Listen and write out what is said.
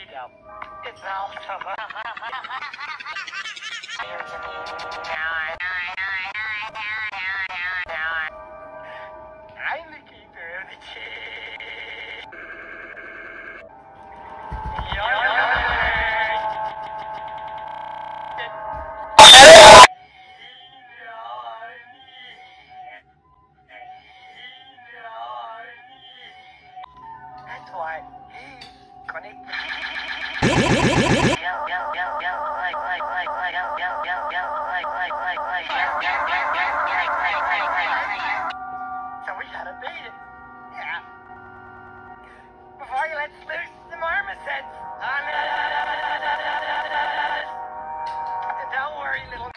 go. It's all over. I'm the keeper of the cheese. That's why he's gonna so we gotta beat it. Yeah. Before you let's loose the marmosets on us. Don't worry, little